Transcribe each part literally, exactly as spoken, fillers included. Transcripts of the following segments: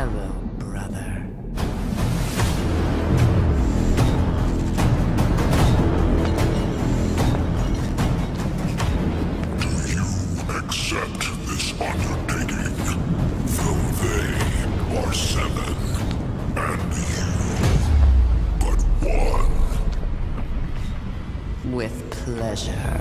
Hello, brother. Do you accept this undertaking? Though they are seven, and you but one. With pleasure.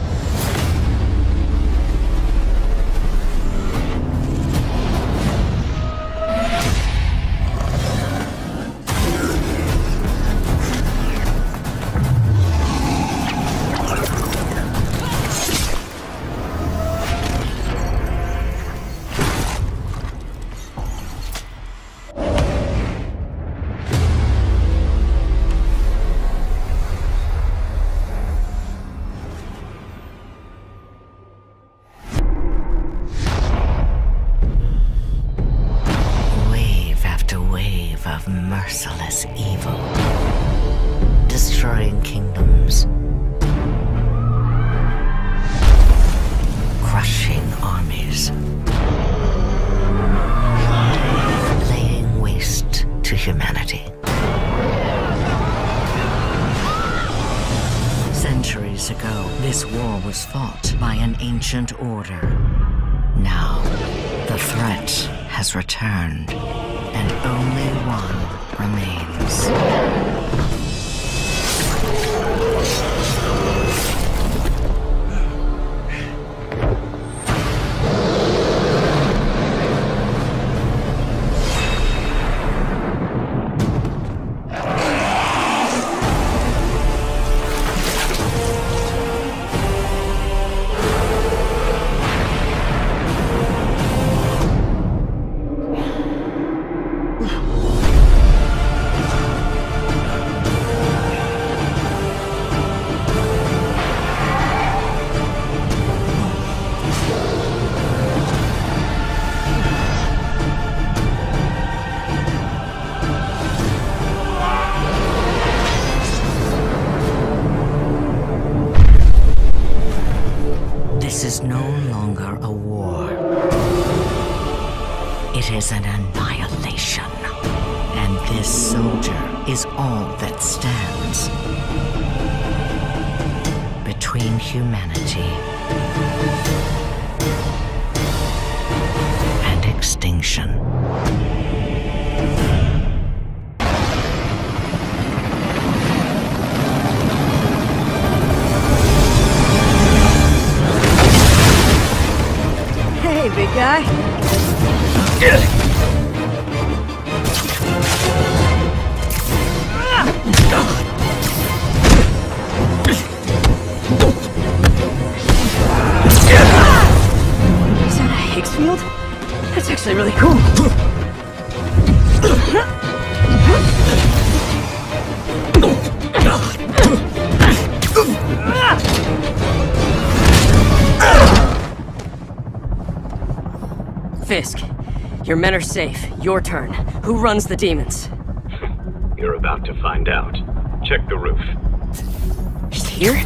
Of merciless evil, destroying kingdoms, crushing armies, laying waste to humanity. Centuries ago, this war was fought by an ancient order. Now, the threat has returned, and only one remains. This is no longer a war. It is an annihilation. And this soldier is all that stands between humanity and extinction. Hey, big guy. Is that a Higgs field? That's actually really cool. Fisk, your men are safe. Your turn. Who runs the demons? You're about to find out. Check the roof. He's here?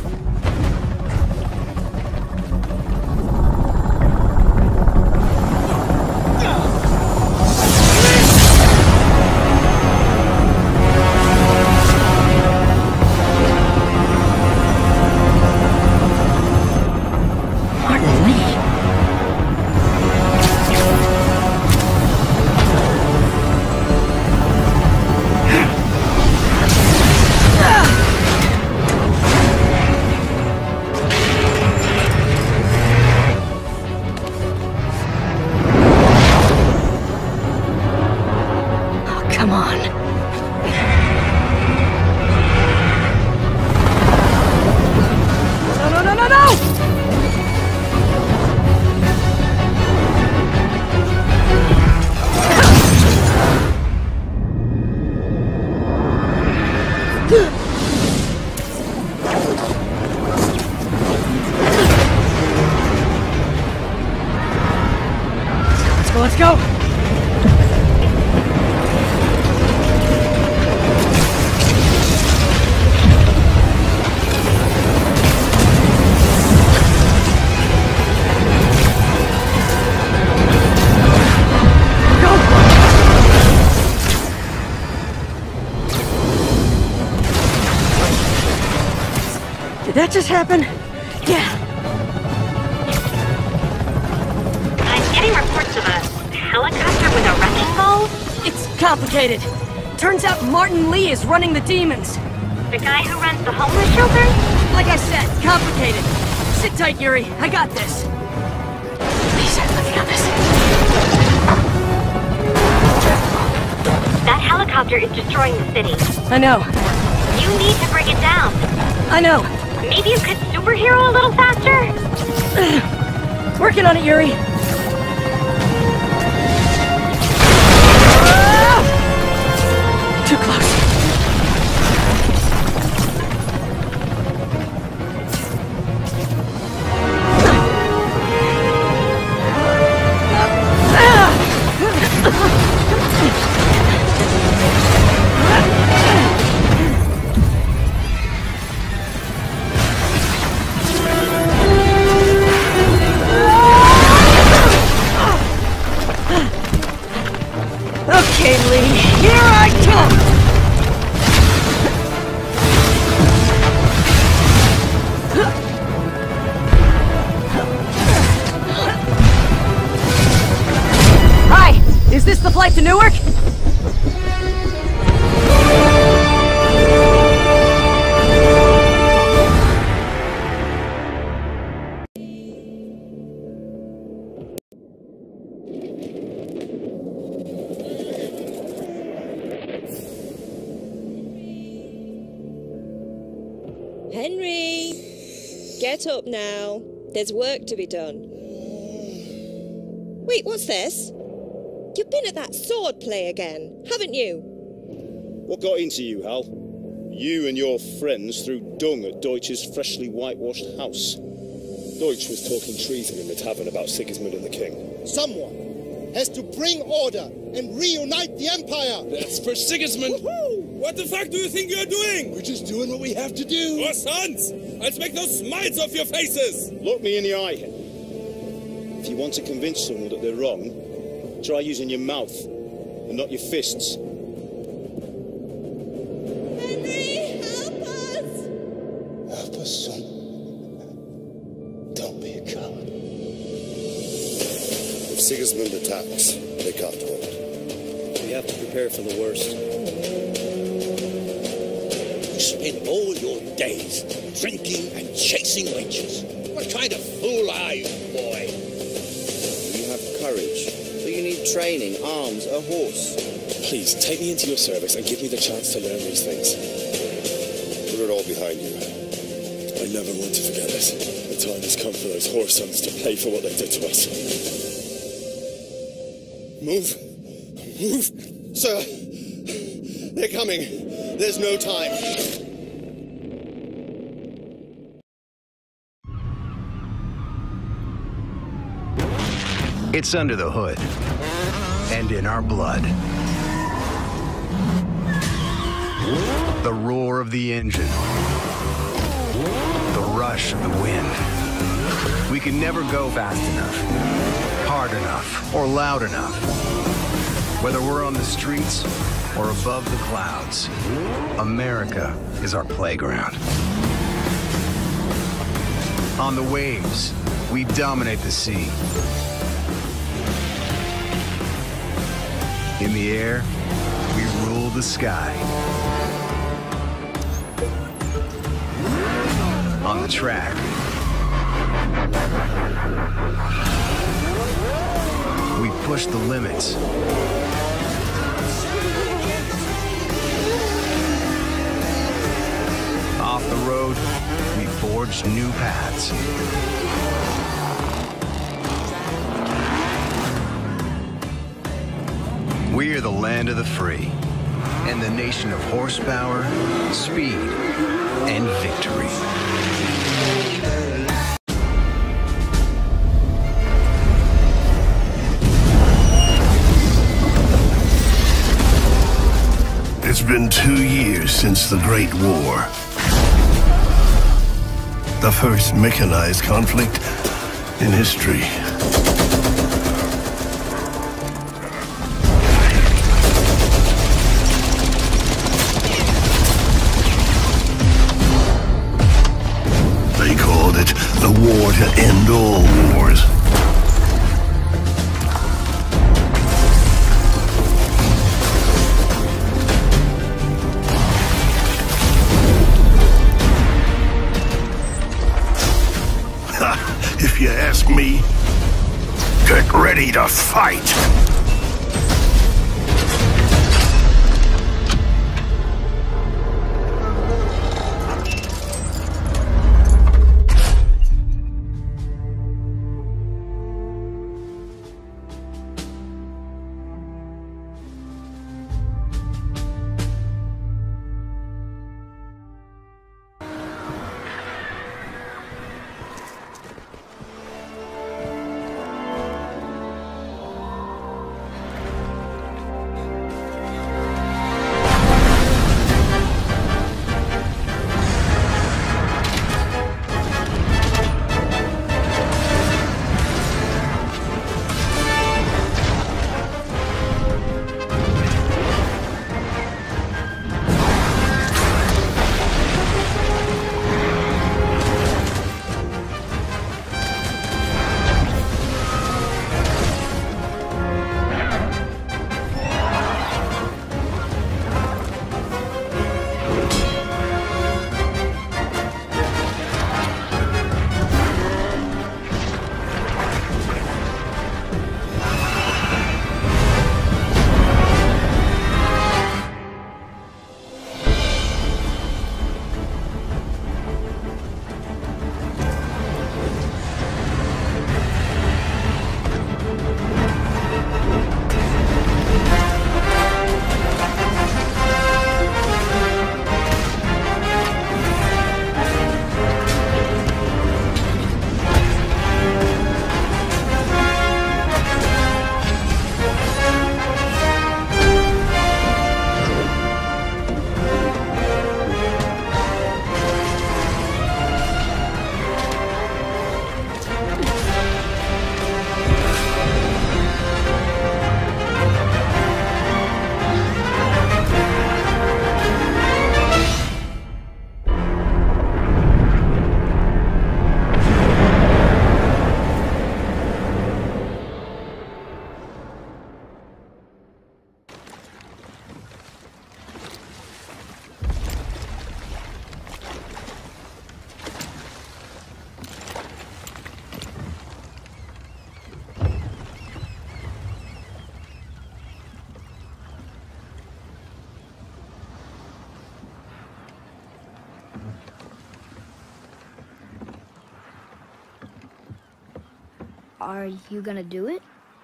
Come on. No, no, no, no, no! Let's go, let's go! Did that just happen? Yeah. I'm getting reports of a helicopter with a wrecking ball. It's complicated. Turns out Martin Lee is running the demons. The guy who runs the homeless shelter? Like I said, complicated. Sit tight, Yuri. I got this. Please, let me on this. That helicopter is destroying the city. I know. You need to bring it down. I know. Maybe you could superhero a little faster? Working on it, Yuri. Too close. Okay, Lee, here I come! Hi! Is this the flight to Newark? Henry! Get up now. There's work to be done. Wait, what's this? You've been at that sword play again, haven't you? What got into you, Hal? You and your friends threw dung at Deutsch's freshly whitewashed house. Deutsch was talking treason in the tavern about Sigismund and the King. Someone has to bring order and reunite the Empire! That's for Sigismund! What the fuck do you think you're doing? We're just doing what we have to do! Oh, sons! Let's make those smiles off your faces! Look me in the eye. If you want to convince someone that they're wrong, try using your mouth and not your fists. Henry, help us! Help us, son. Don't be a coward. If Sigismund attacks, they can't hold. We have to prepare for the worst. You spend all your days drinking and chasing wenches. What kind of fool are you, boy? You have courage, but you need training, arms, a horse. Please, take me into your service and give me the chance to learn these things. Put it all behind you. I never want to forget it. The time has come for those whoresons to pay for what they did to us. Move. Move. Sir. They're coming. There's no time. It's under the hood. And in our blood. The roar of the engine. The rush of the wind. We can never go fast enough, hard enough, or loud enough. Whether we're on the streets or above the clouds, America is our playground. On the waves, we dominate the sea. In the air, we rule the sky. On the track, we push the limits. Off the road, we forge new paths. We are the land of the free, and the nation of horsepower, speed, and victory. It's been two years since the Great War. The first mechanized conflict in history. ready to fight! Are you gonna do it?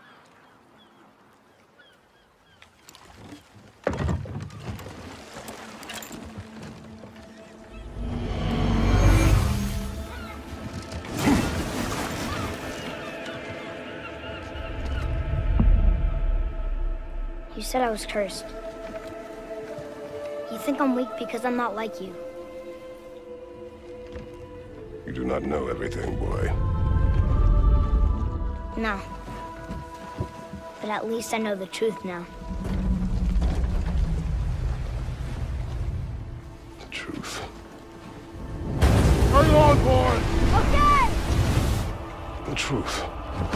You said I was cursed. You think I'm weak because I'm not like you. You do not know everything, boy. No. But at least I know the truth now. The truth. Hang on, boy! Okay! The truth.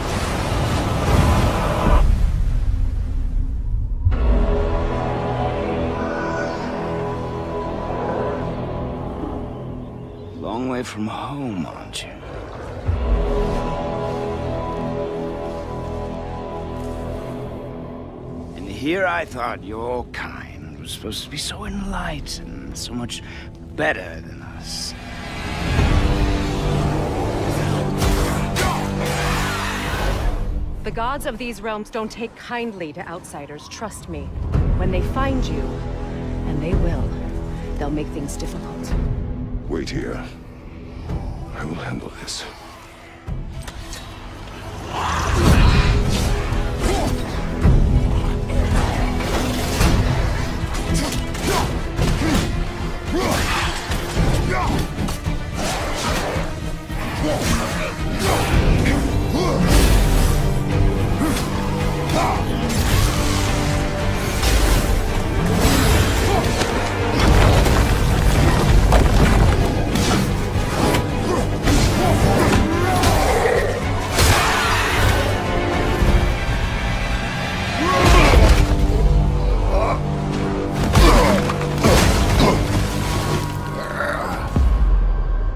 Long way from home, aren't you? And here I thought your kind was supposed to be so enlightened, so much better than us. The gods of these realms don't take kindly to outsiders, trust me. When they find you, and they will, they'll make things difficult. Wait here. I will handle this.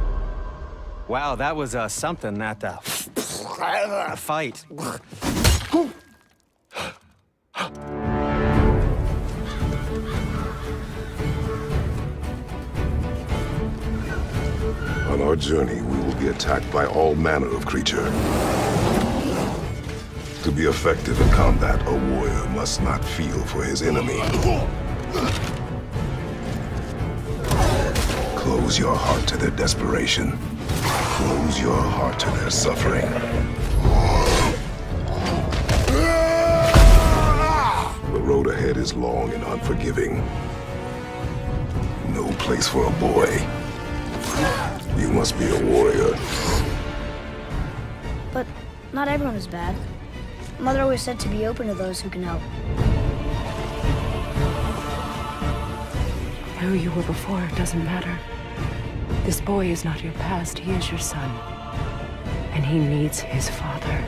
Wow, that was uh, something, that uh, fight. On our journey, we will be attacked by all manner of creature. To be effective in combat, a warrior must not feel for his enemy. Close your heart to their desperation. Close your heart to their suffering. The road ahead is long and unforgiving. No place for a boy. You must be a warrior. But not everyone is bad. Mother always said to be open to those who can help. Who you were before doesn't matter. This boy is not your past, he is your son. And he needs his father.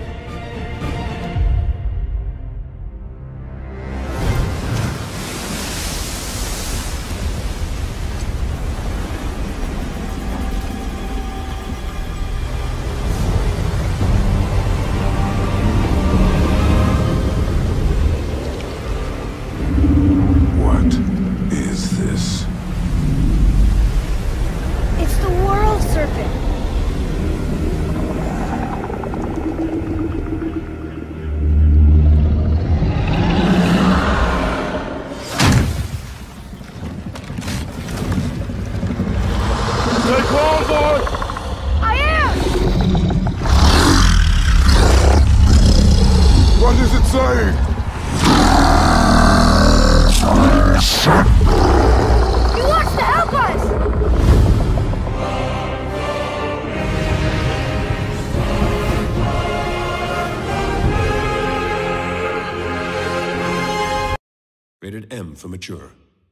Rated M for mature.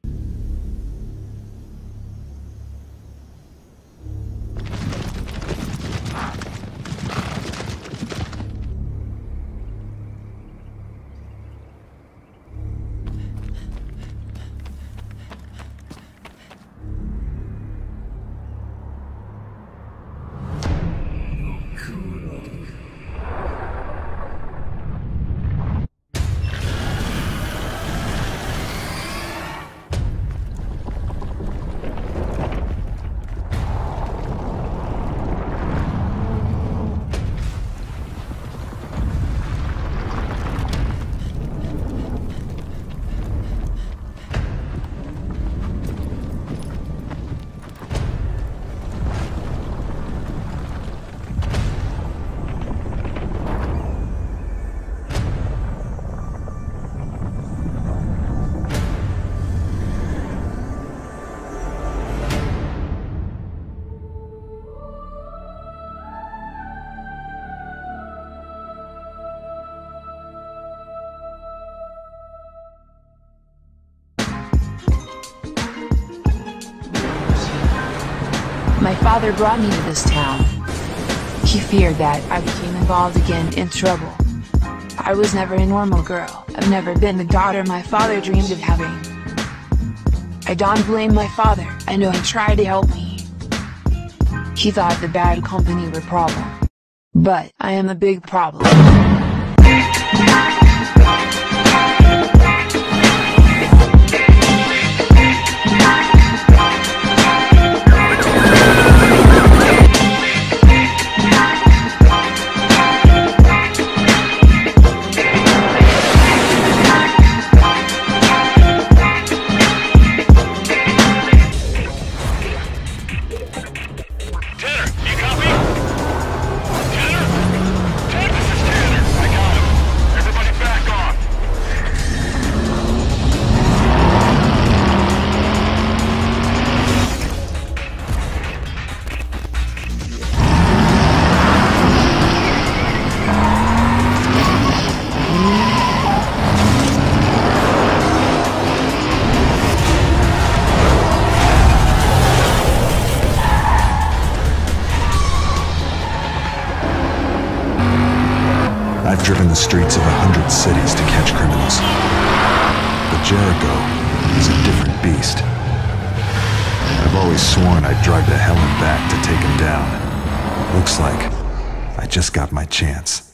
My father brought me to this town. He feared that I became involved again in trouble. I was never a normal girl. I've never been the daughter my father dreamed of having. I don't blame my father. I know he tried to help me. He thought the bad company were a problem. But I am a big problem. I've driven the streets of a hundred cities to catch criminals. But Jericho is a different beast. I've always sworn I'd drive to hell and back to take him down. Looks like I just got my chance.